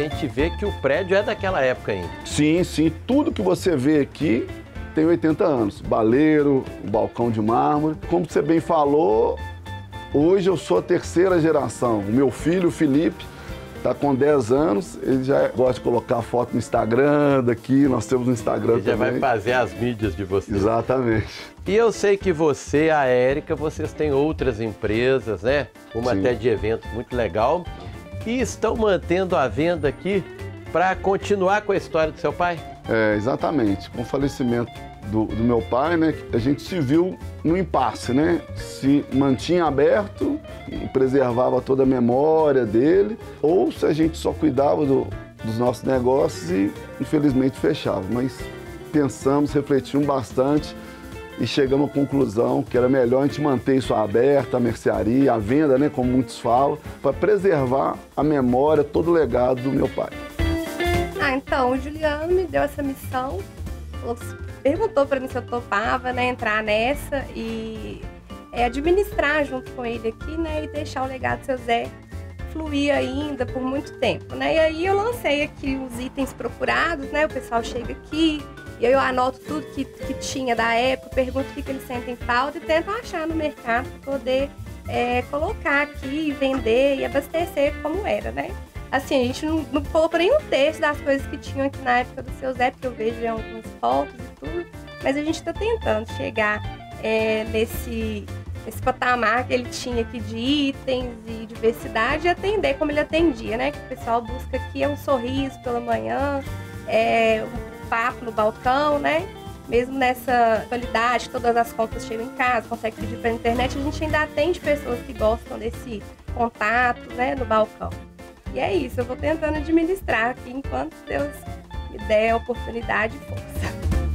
gente vê que o prédio é daquela época ainda. Sim, sim. Tudo que você vê aqui tem 80 anos. Baleiro, o balcão de mármore. Como você bem falou, hoje eu sou a terceira geração. O meu filho, o Felipe, está com 10 anos. Ele já gosta de colocar foto no Instagram daqui. Nós temos um Instagram ele já também. vai fazer as mídias de vocês. Exatamente. E eu sei que você, a Érica, vocês têm outras empresas, né? Uma até de eventos muito legal. E estão mantendo a venda aqui para continuar com a história do seu pai? É, exatamente. Com o falecimento do meu pai, né, a gente se viu no impasse, né? Se mantinha aberto e preservava toda a memória dele, ou se a gente só cuidava dos nossos negócios e, infelizmente, fechava. Mas pensamos, refletimos bastante e chegamos à conclusão que era melhor a gente manter isso aberto, a mercearia, a venda, né, como muitos falam, para preservar a memória, todo o legado do meu pai. Então, o Juliano me deu essa missão, perguntou para mim se eu topava, né, entrar nessa e administrar junto com ele aqui, né, e deixar o legado do seu Zé fluir ainda por muito tempo, né. E aí eu lancei aqui os itens procurados, né, o pessoal chega aqui, e eu anoto tudo que tinha da época, pergunto o que eles sentem falta e tento achar no mercado para poder colocar aqui, vender e abastecer como era, né. Assim, a gente não colocou nem um terço das coisas que tinham aqui na época do seu Zé, porque eu vejo algumas fotos e tudo, mas a gente está tentando chegar nesse patamar que ele tinha aqui de itens e diversidade e atender como ele atendia, né? Que o pessoal busca aqui um sorriso pela manhã, um papo no balcão, né? Mesmo nessa qualidade, todas as compras chegam em casa, consegue pedir pela internet, a gente ainda atende pessoas que gostam desse contato, né, no balcão. E é isso, eu vou tentando administrar aqui enquanto Deus me der a oportunidade e força.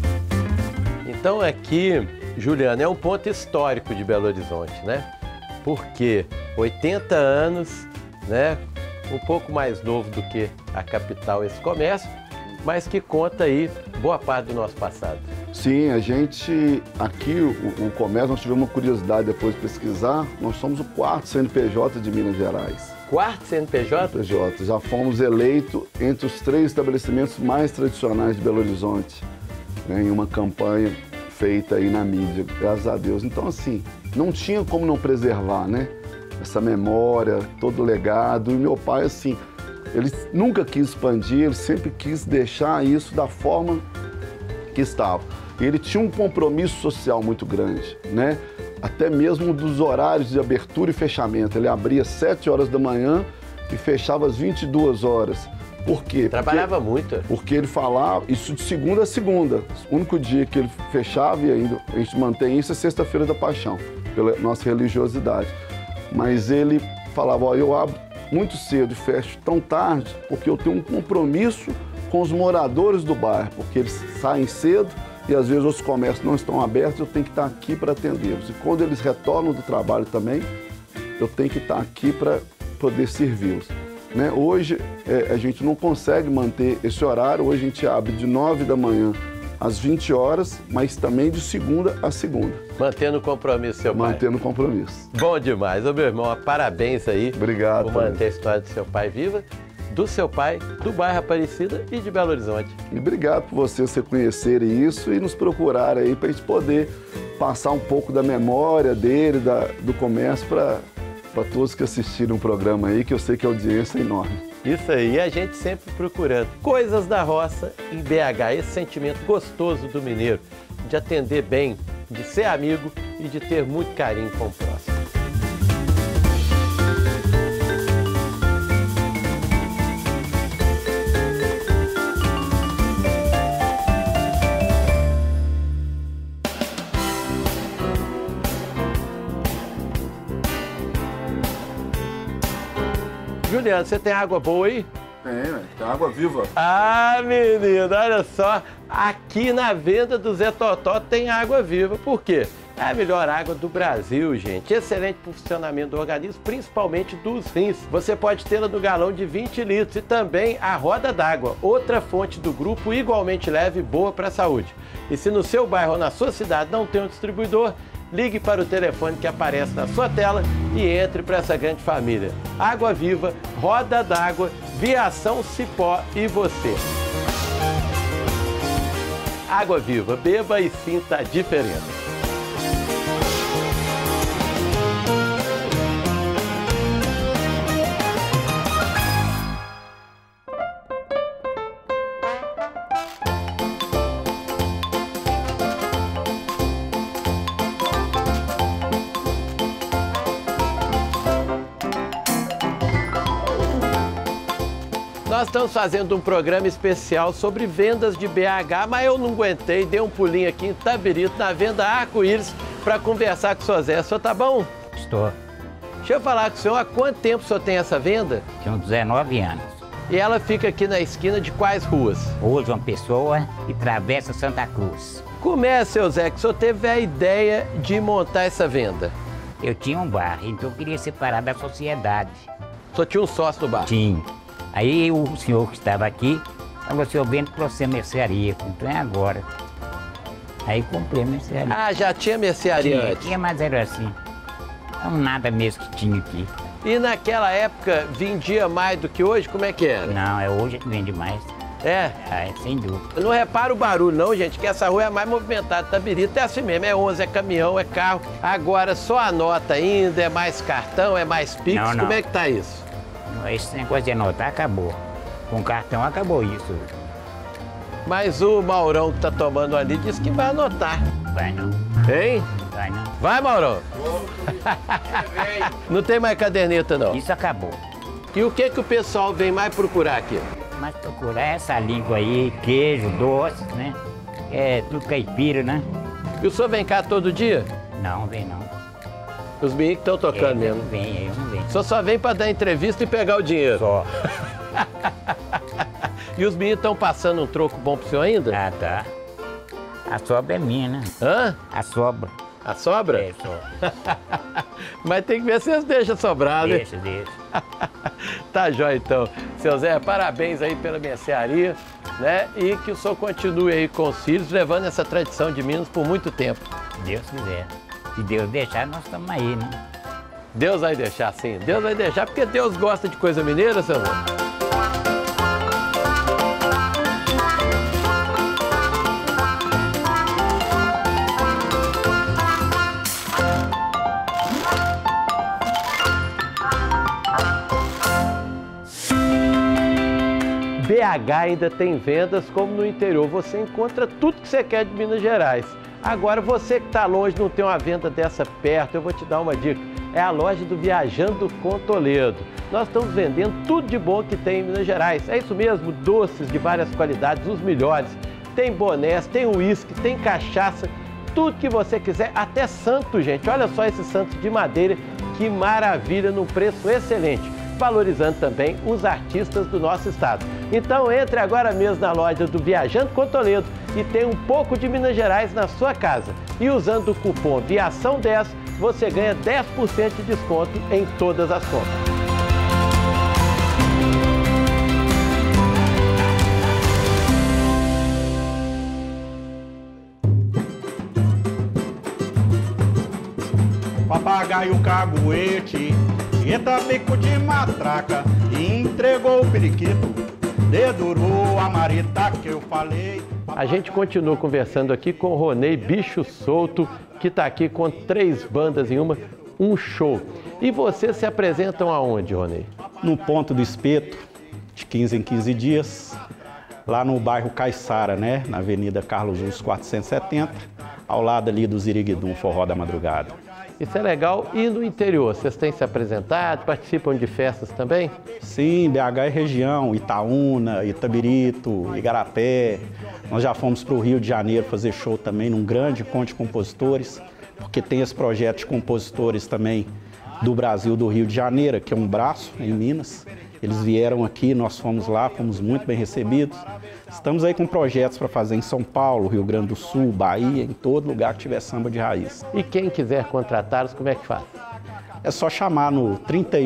Então aqui, Juliana, é um ponto histórico de Belo Horizonte, né? Porque 80 anos, né? Um pouco mais novo do que a capital esse comércio, mas que conta aí boa parte do nosso passado. Sim, a gente, aqui o comércio, nós tivemos uma curiosidade depois de pesquisar, nós somos o 4º CNPJ de Minas Gerais. 4º CNPJ? CNPJ, já fomos eleitos entre os 3 estabelecimentos mais tradicionais de Belo Horizonte, né, em uma campanha feita aí na mídia, graças a Deus. Então, assim, não tinha como não preservar, né, essa memória, todo o legado. E meu pai, assim, ele nunca quis expandir, ele sempre quis deixar isso da forma que estava. E ele tinha um compromisso social muito grande, né? Até mesmo dos horários de abertura e fechamento. Ele abria às 7 horas da manhã e fechava às 22 horas. Por quê? Trabalhava muito. Porque ele falava isso de segunda a segunda. O único dia que ele fechava, e ainda a gente mantém isso, é Sexta-feira da Paixão, pela nossa religiosidade. Mas ele falava, ó, eu abro muito cedo e fecho tão tarde porque eu tenho um compromisso com os moradores do bairro, porque eles saem cedo e às vezes os comércios não estão abertos, eu tenho que estar aqui para atendê-los. E quando eles retornam do trabalho também, eu tenho que estar aqui para poder servi-los. Né? Hoje a gente não consegue manter esse horário, hoje a gente abre de 9 da manhã às 20 horas, mas também de segunda a segunda. Mantendo o compromisso, seu pai. Mantendo o compromisso. Bom demais. Ô, meu irmão, parabéns aí. Obrigado. Por manter a história do seu pai viva, do seu pai, do bairro Aparecida e de Belo Horizonte. E obrigado por vocês reconhecerem isso e nos procurarem aí para a gente poder passar um pouco da memória dele, do comércio para todos que assistiram o programa aí, que eu sei que a audiência é enorme. Isso aí, a gente sempre procurando coisas da roça em BH, esse sentimento gostoso do mineiro, de atender bem, de ser amigo e de ter muito carinho com o próximo. Juliano, você tem água boa aí? Tem água viva. Ah, menino, olha só. Aqui na venda do Zé Totó tem água viva. Por quê? É a melhor água do Brasil, gente. Excelente pro funcionamento do organismo, principalmente dos rins. Você pode tê-la no galão de 20 litros e também a roda d'água, outra fonte do grupo igualmente leve e boa para a saúde. E se no seu bairro ou na sua cidade não tem um distribuidor, ligue para o telefone que aparece na sua tela e entre para essa grande família. Água Viva, Roda d'Água, Viação Cipó e você. Água Viva, beba e sinta a diferença. Nós estamos fazendo um programa especial sobre vendas de BH, mas eu não aguentei, dei um pulinho aqui em Itabirito, na venda Arco-Íris, para conversar com o senhor Zé. O senhor tá bom? Estou. Deixa eu falar com o senhor, há quanto tempo o senhor tem essa venda? Tinha uns 19 anos. E ela fica aqui na esquina de quais ruas? Rua João Pessoa e Travessa Santa Cruz. Como é, seu Zé, que o senhor teve a ideia de montar essa venda? Eu tinha um bar, então eu queria separar da sociedade. O senhor tinha um sócio no bar? Tinha. Aí o senhor que estava aqui falou assim, eu vendo para você mercearia, então é agora. Aí comprei a mercearia. Ah, já tinha mercearia antes? Tinha, mas era assim. Não nada mesmo que tinha aqui. E naquela época vendia mais do que hoje? Como é que era? Não, é hoje que vende mais. É? É, sem dúvida. Não repara o barulho não, gente, que essa rua é a mais movimentada. Itabirito é assim mesmo, é 11, é caminhão, é carro. Agora só a nota ainda, é mais cartão, é mais Pix. Não. Como é que tá isso? Esse negócio de anotar acabou. Com cartão acabou isso. Mas o Maurão que tá tomando ali disse que vai anotar. Vai não. Hein? Vai não. Vai, Maurão? Não tem mais caderneta, não. Isso acabou. E o que o pessoal vem mais procurar aqui? Mas procurar essa língua aí, queijo, doces, né? É tudo caipira, né? E o senhor vem cá todo dia? Não, vem não. Os meninos que estão tocando Eu mesmo. não venho, eu não venho. O senhor só vem para dar entrevista e pegar o dinheiro. Só. E os meninos estão passando um troco bom pro senhor ainda? Ah, tá. A sobra é minha, né? Hã? A sobra. A sobra? É, só. Mas tem que ver se eles deixam sobrar, né? Deixa. Tá jóia, então. Seu Zé, parabéns aí pela mercearia, né? E que o senhor continue aí com os filhos, levando essa tradição de Minas por muito tempo. Se Deus quiser. Se Deus deixar, nós estamos aí, né? Deus vai deixar, sim. Deus vai deixar, porque Deus gosta de coisa mineira, seu Zé. BH ainda tem vendas como no interior. Você encontra tudo que você quer de Minas Gerais. Agora, você que está longe, não tem uma venda dessa perto, eu vou te dar uma dica. É a loja do Viajando com Toledo. Nós estamos vendendo tudo de bom que tem em Minas Gerais. É isso mesmo, doces de várias qualidades, os melhores. Tem bonés, tem uísque, tem cachaça, tudo que você quiser, até santo, gente. Olha só esse santo de madeira, que maravilha, num preço excelente. Valorizando também os artistas do nosso estado. Então entre agora mesmo na loja do Viajando com Toledo e tem um pouco de Minas Gerais na sua casa. E usando o cupom VIAção10, você ganha 10% de desconto em todas as compras. Papagaio caguete, entra bico de matraca e entregou o periquito, dedurou a marita que eu falei. A gente continua conversando aqui com o Ronei Bicho Solto, que está aqui com 3 bandas em um show. E vocês se apresentam aonde, Ronei? No Ponto do Espeto, de 15 em 15 dias, lá no bairro Caiçara, né? Na Avenida Carlos Luz 470, ao lado ali do Ziriguidum, Forró da Madrugada. Isso é legal. E no interior, vocês têm se apresentado, participam de festas também? Sim, BH é região, Itaúna, Itabirito, Igarapé. Nós já fomos para o Rio de Janeiro fazer show também, num grande encontro de compositores, porque tem esse projeto de compositores também do Brasil, do Rio de Janeiro, que é um braço em Minas. Eles vieram aqui, nós fomos lá, fomos muito bem recebidos. Estamos aí com projetos para fazer em São Paulo, Rio Grande do Sul, Bahia, em todo lugar que tiver samba de raiz. E quem quiser contratá-los, como é que faz? É só chamar no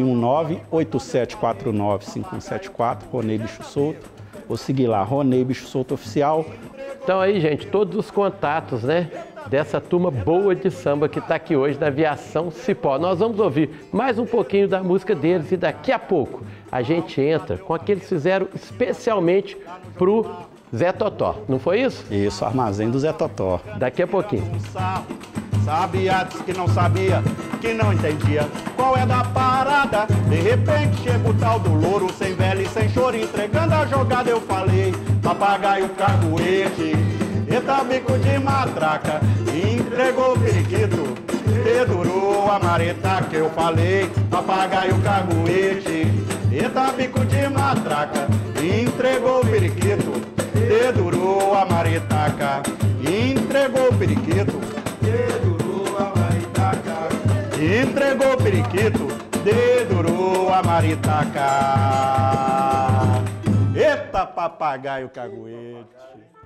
319-8749-5174, Ronei Bicho Solto, ou seguir lá, Ronei Bicho Solto Oficial. Então aí, gente, todos os contatos, né? dessa turma boa de samba que está aqui hoje na Aviação Cipó. Nós vamos ouvir mais um pouquinho da música deles e daqui a pouco a gente entra com a que eles fizeram especialmente pro Zé Totó. Não foi isso? Isso, Armazém do Zé Totó. Daqui a pouquinho. Sabia, disse que não sabia, que não entendia qual é da parada. De repente chega o tal do louro, sem vela e sem choro, entregando a jogada. Eu falei, papagaio caguete, eita bico de matraca, entregou o periquito, dedurou a maretaca. Eu falei, papagaio caguete, eita bico de matraca, entregou o periquito, dedurou a maretaca, entregou o periquito, dedurou a maritaca, entregou o periquito, dedurou a maritaca. Eita, papagaio caguete.